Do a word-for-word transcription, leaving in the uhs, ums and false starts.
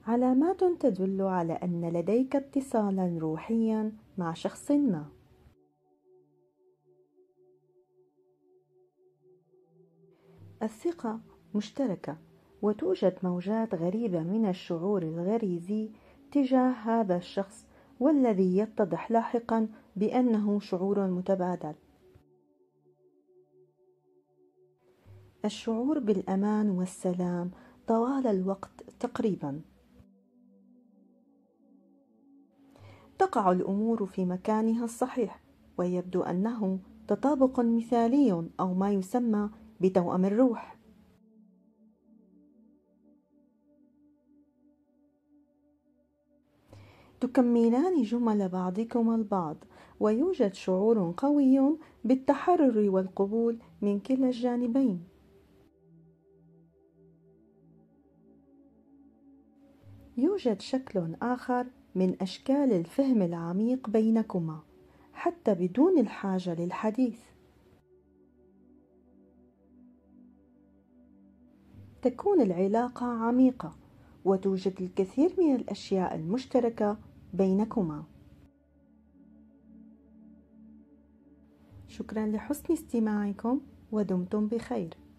علامات تدل على أن لديك اتصالا روحيا مع شخص ما. الثقة مشتركة، وتوجد موجات غريبة من الشعور الغريزي تجاه هذا الشخص، والذي يتضح لاحقا بأنه شعور متبادل. الشعور بالأمان والسلام طوال الوقت تقريبا. تقع الأمور في مكانها الصحيح، ويبدو أنه تطابق مثالي أو ما يسمى بتوأم الروح. تكملان جمل بعضكما البعض، ويوجد شعور قوي بالتحرر والقبول من كلا الجانبين. يوجد شكل آخر من أشكال الفهم العميق بينكما، حتى بدون الحاجة للحديث. تكون العلاقة عميقة، وتوجد الكثير من الأشياء المشتركة بينكما. شكرا لحسن استماعكم، ودمتم بخير.